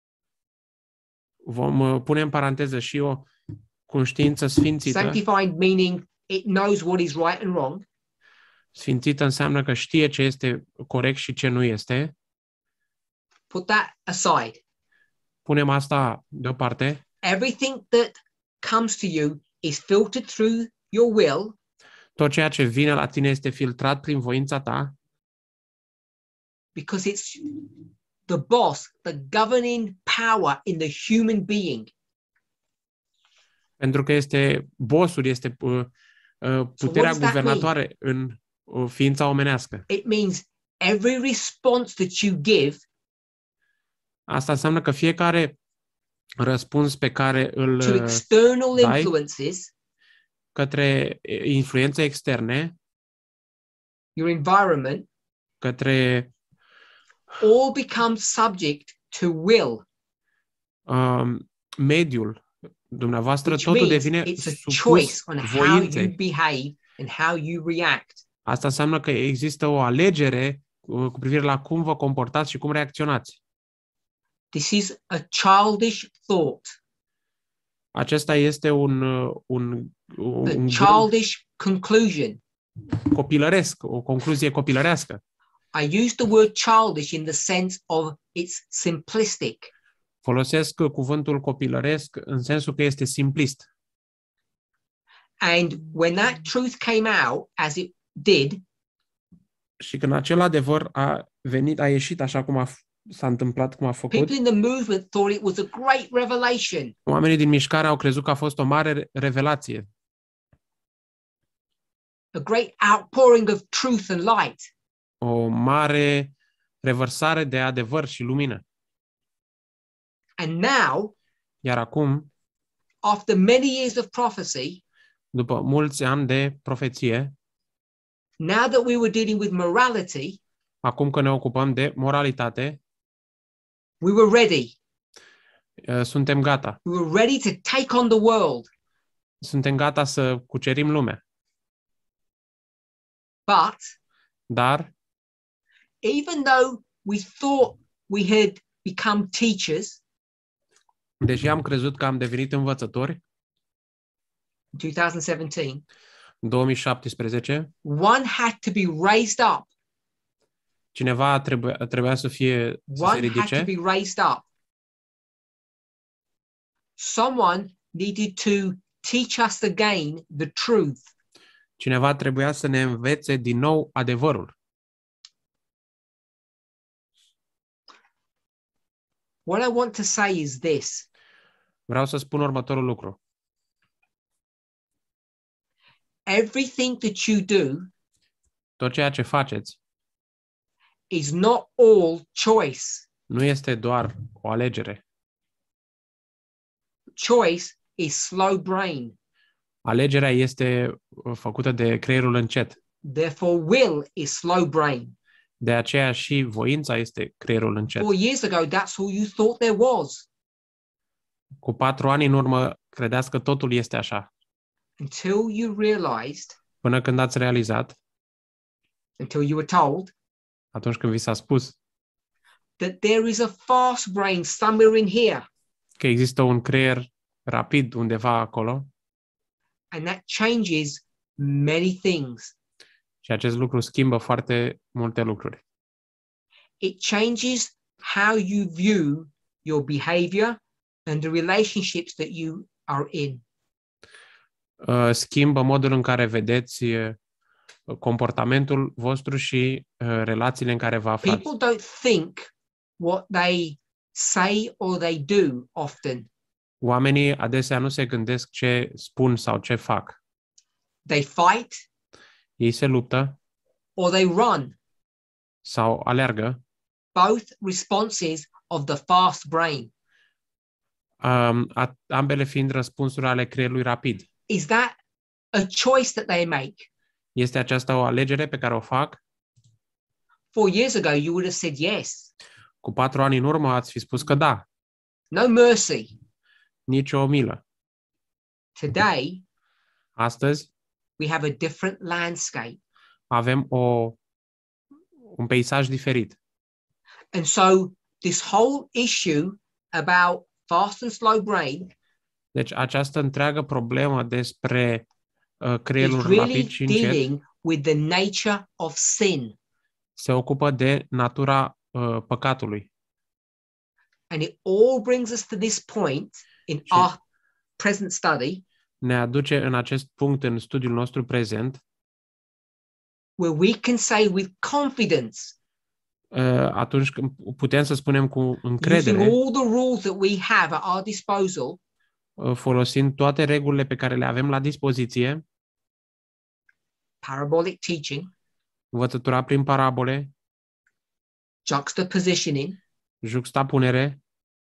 Vom uh, pune în paranteză și o conștiință sfințită. sanctified meaning it knows what is right and wrong, Sfințită înseamnă că știe ce este corect și ce nu este. put that aside. Punem asta deoparte. Everything that comes to you is filtered through your will, Tot ceea ce vine la tine este filtrat prin voința ta, because it's the boss, the governing power in the human being. pentru că este bossul, este uh, uh, puterea does that guvernatoare în uh, ființa omenească. It means every response that you give Asta înseamnă că fiecare răspuns pe care îl to uh, external dai influences, către influențe externe, your environment, către all becomes subject to will, um, mediul dumneavoastră, which totul means devine it's a supus choice on how you voinței. behave and how you react. Asta înseamnă că există o alegere uh, cu privire la cum vă comportați și cum reacționați. This is a childish thought, Acesta este un, uh, un, a un gând childish conclusion. copilăresc, o concluzie copilărească. I use the word childish in the sense of it's simplistic. Folosesc cuvântul copilăresc în sensul că este simplist. And when that truth came out, as it did, Și când acel adevăr a venit, a ieșit așa cum a, f- s-a întâmplat, cum a făcut, people in the movement thought it was a great revelation. oamenii din mișcare au crezut că a fost o mare revelație, A great outpouring of truth and light. o mare revărsare de adevăr și lumină. And now, Iar acum, after many years of prophecy, după mulți ani de profeție, now that we were dealing with morality, acum că ne ocupăm de moralitate, we were ready. uh, suntem gata. We were ready to take on the world. Suntem gata să cucerim lumea. But Dar, even though we thought we had become teachers deși am crezut că am devenit învățători, in twenty seventeen, în două mii șaptesprezece, one had to be raised up. cineva trebuia, trebuia să fie să se One had to ridice, be raised up. Someone needed to teach us again the truth. cineva trebuia să ne învețe din nou adevărul. What I want to say is this. Vreau să spun următorul lucru. Everything that you do Tot ceea ce faceți is not all choice. nu este doar o alegere. Choice is slow brain. Alegerea este făcută de creierul încet. Therefore, will is slow brain. De aceea și voința este creierul încet. Four years ago, that's all you thought there was, Cu patru ani în urmă credeați că totul este așa. until you realized, Până când ați realizat, until you were told, atunci când vi s-a spus that there is a fast brain somewhere in here. că există un creier rapid undeva acolo And that changes many things. și acest lucru schimbă foarte multe lucruri. It changes how you view your behavior and the relationships that you are in. Uh, Schimbă modul în care vedeți uh, comportamentul vostru și uh, relațiile în care vă aflați. People don't think what they say or they do often. Oamenii adesea nu se gândesc ce spun sau ce fac. They fight Ei se luptă or they run, sau alergă, both responses of the fast brain. Um, a, ambele fiind răspunsuri ale creierului rapid. Is that a choice that they make? Este aceasta o alegere pe care o fac? Four years ago, you would have said yes. Cu patru ani în urmă ați fi spus că da, No mercy. nici o milă. Today, Astăzi we have a different landscape. avem o, un peisaj diferit. And so this whole issue about fast and slow brain Deci această întreagă problemă despre uh, creierul is really rapid și încet dealing with the nature of sin. se ocupă de natura uh, păcatului. And it all brings us to this point in Și- our present study Ne aduce în acest punct în studiul nostru prezent, where we can say with confidence, uh, atunci când putem să spunem cu using încredere, all the rules that we have at our disposal, uh, folosind toate regulile pe care le avem la dispoziție, parabolic teaching, învățătura prin parabole, juxtapositioning, juxtapunere,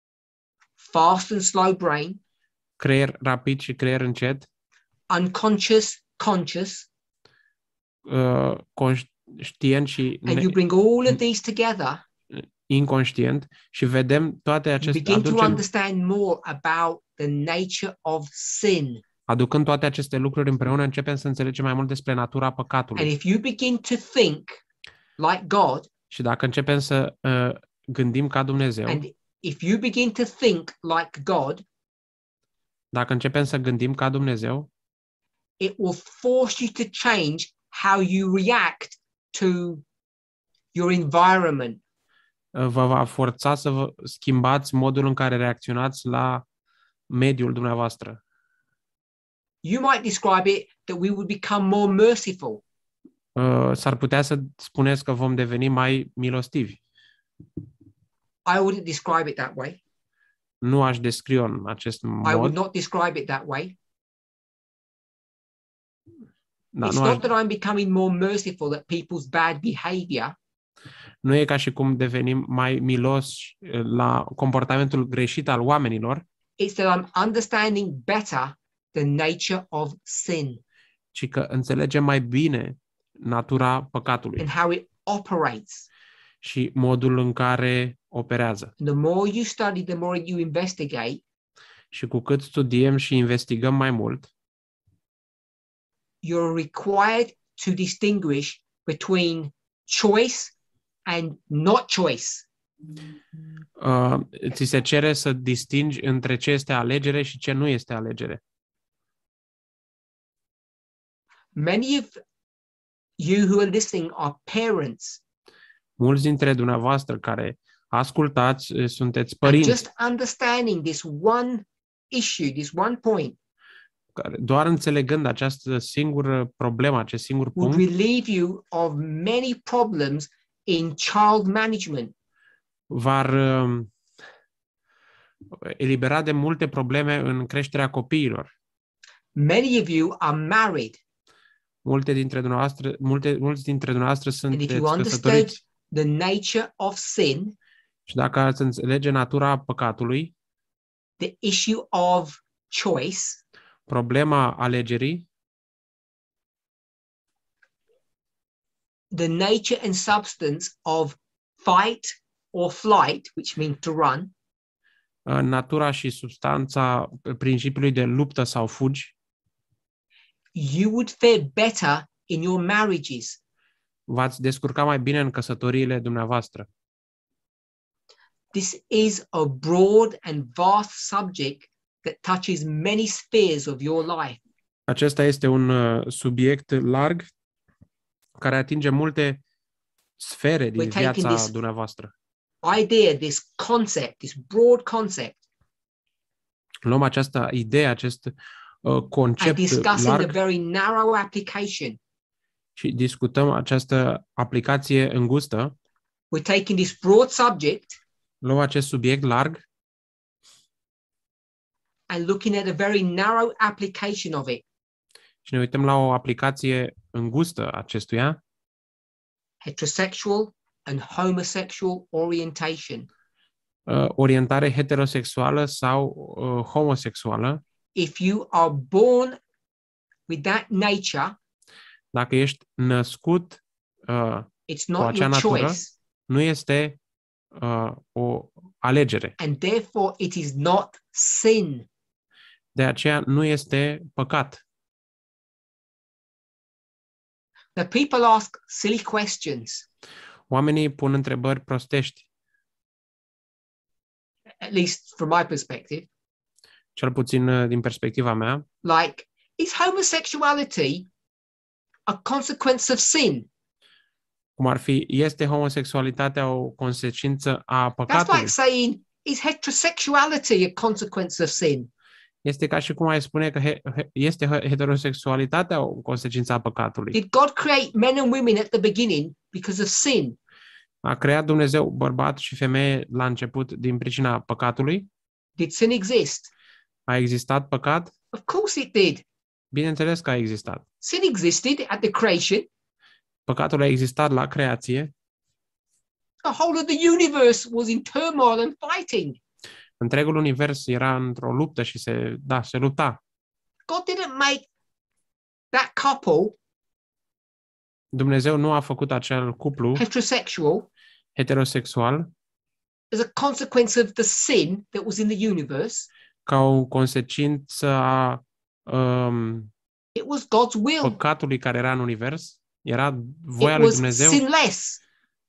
fast and slow brain, creier rapid și creier încet, unconscious, conscious, uh, conștient și and ne- you bring all of these together, inconștient și vedem toate you aceste, begin to aducem, understand more about the nature of sin. aducând toate aceste lucruri împreună, începem să înțelegem mai mult despre natura And păcatului. if you begin to think like God, Și dacă începem să uh, gândim ca Dumnezeu, and if you begin to think like God, dacă începem să gândim ca Dumnezeu, it will force you to change how you react to your environment. uh, vă va forța să vă schimbați modul în care reacționați la mediul dumneavoastră. You might describe it that we would become more merciful. Uh, s-ar putea să spuneți că vom deveni mai milostivi. I wouldn't describe it that way. Nu aș descrie în acest I would mod, not describe it that way. dar It's nu, aș, not that I'm becoming more merciful at people's bad behavior. nu e ca și cum devenim mai miloși uh, la comportamentul greșit al oamenilor, It's that I'm understanding better the nature of sin ci că înțelegem mai bine natura păcatului and how it operates. și modul în care operează. And the more you study, the more you investigate, Și cu cât studiem și investigăm mai mult, you're required to distinguish between choice and not choice. uh, ți se cere să distingi între ce este alegere și ce nu este alegere. Many of you who are listening are parents, Mulți dintre dumneavoastră care ascultați uh, sunteți and părinți, just understanding this one issue, this one point, care doar înțelegând această singură problemă, acest singur would punct, relieve you of many problems in child management. v-ar uh, elibera de multe probleme în creșterea copiilor. Many of you are married, Multe dintre dumneavoastră, multe, mulți dintre dumneavoastră and sunteți if you understood căsătoriți the nature of sin, și dacă ați înțelege natura păcatului, the issue of choice, problema alegerii, the nature and substance of fight or flight, which means to run, uh, natura și substanța principiului de luptă sau fugi, you would fare better in your marriages. v-ați descurca mai bine în căsătoriile dumneavoastră. This is a broad and vast subject that touches many spheres of your life. Acesta este un uh, subiect larg care atinge multe sfere din We're taking viața this- dumneavoastră. Idea, this concept, this broad concept, Luăm această idee, acest uh, and concept discussing a larg very narrow application. și discutăm această aplicație îngustă. We're taking this broad subject Luăm acest subiect larg and looking at a very narrow application of it. și ne uităm la o aplicație îngustă acestuia, Heterosexual and homosexual orientation. uh, orientare heterosexuală sau uh, homosexuală, if you are born with that nature, dacă ești născut uh, it's cu not acea your natură, choice, nu este uh, o alegere. and therefore it is not sin. De aceea nu este păcat. The people ask silly questions, Oamenii pun întrebări prostești, at least from my perspective, cel puțin uh, din perspectiva mea. like, is homosexuality a consequence of sin? Cum ar fi, este homosexualitatea o consecință a That's păcatului? like saying, is heterosexuality a consequence of sin? Este ca și cum ai spune că he- he- este he- heterosexualitatea o consecință a păcatului. Did God create men and women at the beginning because of sin? A creat Dumnezeu bărbat și femeie la început din pricina păcatului? Did sin exist? A existat păcat? Of course it did. Bineînțeles că a existat. Sin existed at the creation. Păcatul a existat la creație. The whole of the universe was in turmoil and fighting. Întregul univers era într-o luptă și se, da, se lupta. God didn't make that couple Dumnezeu nu a făcut acel cuplu heterosexual heterosexual as a consequence of the sin that was in the universe. ca o consecință a um, It was God's will. păcatului care era în univers. Era voia It lui was Dumnezeu. sinless.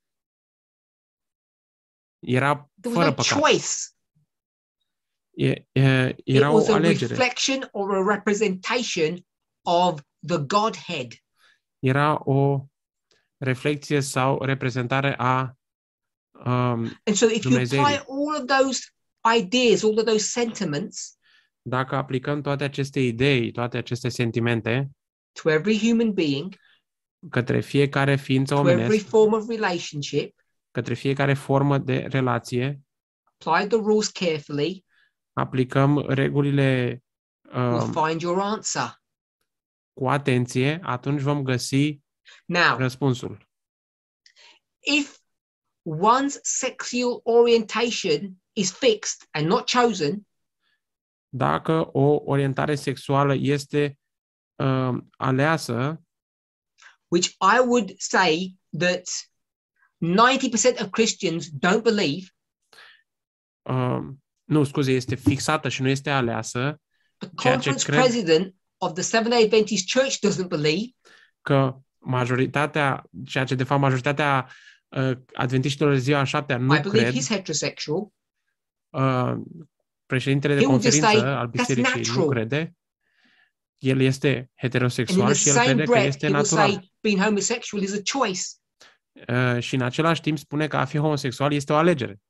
Era There fără was no păcat. choice. E, e, It era was o a alegere. reflection or a representation of the Godhead. Era o reflecție sau reprezentare a um, And so if you Dumnezeirii. apply all of those ideas, all of those sentiments Dacă aplicăm toate aceste idei, toate aceste sentimente to every human being, către fiecare ființă to every omenesc, form of relationship, către fiecare formă de relație, apply the rules carefully, aplicăm regulile you'll um, find your answer. cu atenție, atunci vom găsi Now, răspunsul. if one's sexual orientation is fixed and not chosen, Dacă o orientare sexuală este um, aleasă, which I would say that ninety percent of Christians don't believe, um, nu, scuze, este fixată și nu este aleasă, the ceea ce conference cred president of the Seventh-day Adventist Church doesn't believe, că majoritatea, ceea ce de fapt majoritatea uh, adventiștilor de ziua a șaptea nu I believe cred, he's heterosexual. uh, președintele de He will just conferință say, al "That's bisericii nu natural." crede, el este And in heterosexual the și el same crede că breath, este he will natural. say being homosexual is a choice. Uh, și în același timp spune că a fi homosexual este o alegere.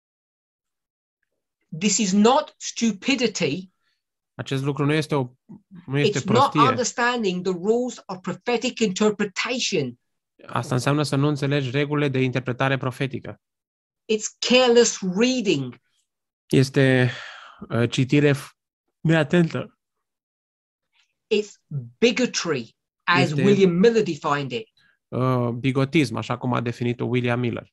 This is not stupidity. Acest lucru nu este, o, nu este It's not prostie. understanding the rules of prophetic interpretation. Asta înseamnă să nu înțelegi regulile de interpretare profetică. It's careless reading. Este uh, citire f- neatentă. It's bigotry, as Este- William Miller defined it. Uh, bigotism, așa cum a definit-o William Miller.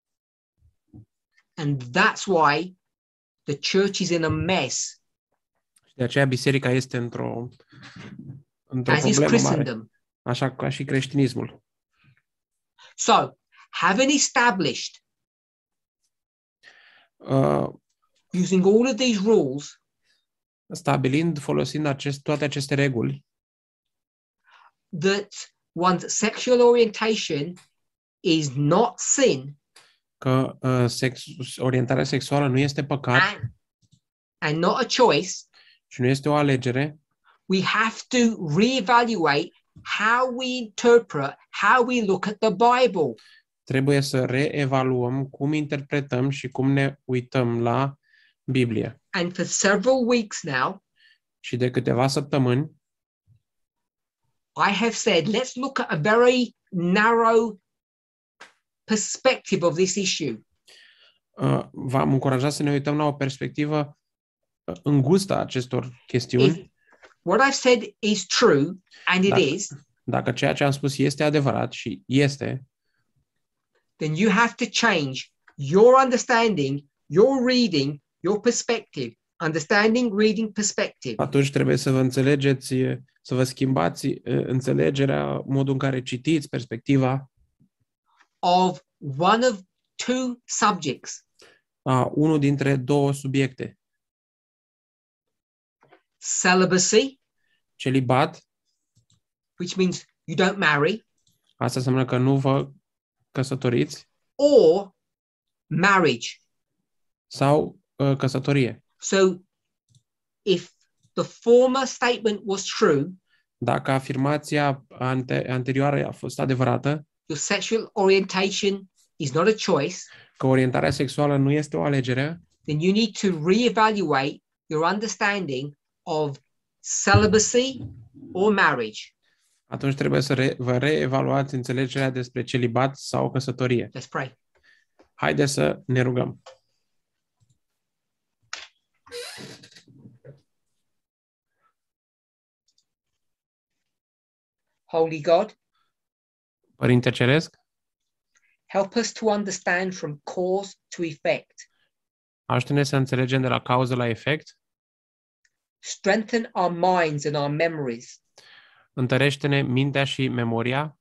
And that's why the church is in a mess, De aceea biserica este într-o, într-o as is problemă mare, Christendom. așa ca și creștinismul. So, having established, Uh, using all of these rules, stabilind, folosind acest, toate aceste reguli, that one's sexual orientation is not sin că uh, sex, orientarea sexuală nu este păcat and, and not a choice, și nu este o alegere, we have to reevaluate how we interpret, how we look at the Bible. trebuie să reevaluăm cum interpretăm și cum ne uităm la Biblie. And for several weeks now, Și de câteva săptămâni I have said, let's look at a very narrow perspective of this issue. uh, v-am încurajat să ne uităm la o perspectivă uh, îngustă a acestor chestiuni. If what I've said is true, and it Dacă- is, Dacă ceea ce am spus este adevărat și este, then you have to change your understanding your reading, your perspective, understanding, reading, perspective atunci trebuie să vă înțelegeți, să vă schimbați uh, înțelegerea, modul în care citiți, perspectiva of one of two subjects. a unul dintre două subiecte. Celibacy, Celibat, which means you don't marry, asta înseamnă că nu vă căsătoriți, or marriage. sau uh, căsătorie. So if the former statement was true, Dacă afirmația ante- anterioară a fost adevărată, your sexual orientation is not a choice, că orientarea sexuală nu este o alegere, then you need to reevaluate your understanding of celibacy or marriage. atunci trebuie să re- vă reevaluați înțelegerea despre celibat sau căsătorie. Let's pray. Haideți să ne rugăm. Holy God, Părinte Ceresc, help us to understand from cause to effect. ajută-ne să înțelegem de la cauză la efect, Strengthen our minds and our memories. întărește-ne mintea și memoria,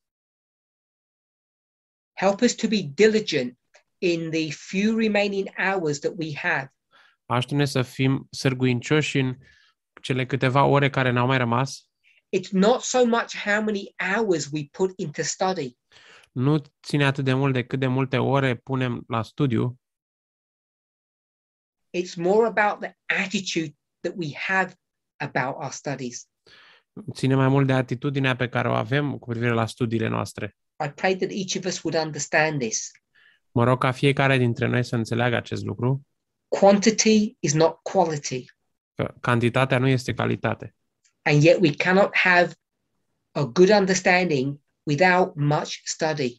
Help us to be diligent in the few remaining hours that we have. ajută-ne să fim sârguincioși în cele câteva ore care ne-au mai rămas. It's not so much how many hours we put into study, Nu ține atât de mult de cât de multe ore punem la studiu, it's more about the attitude that we have about our studies. ține mai mult de atitudinea pe care o avem cu privire la studiile noastre. I pray that each of us would understand this. Mă rog ca fiecare dintre noi să înțeleagă acest lucru, Quantity is not quality, că cantitatea nu este calitate. and yet we cannot have a good understanding without much study.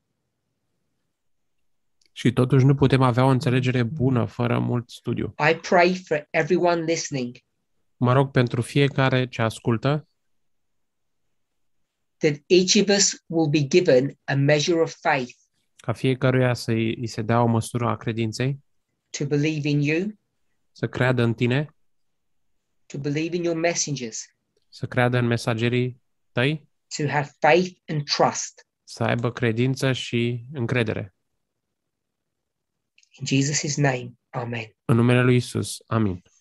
Și totuși nu putem avea o înțelegere bună fără mult studiu. I pray for everyone listening Mă rog pentru fiecare ce ascultă, that each of us will be given a measure of faith ca fiecăruia să îi se dea o măsură a credinței, to believe in you, să creadă în tine, to believe in your messengers, să creadă în mesagerii tăi, to have faith and trust. să aibă credință și încredere. In Jesus' name, amen. În numele lui Isus. Amin.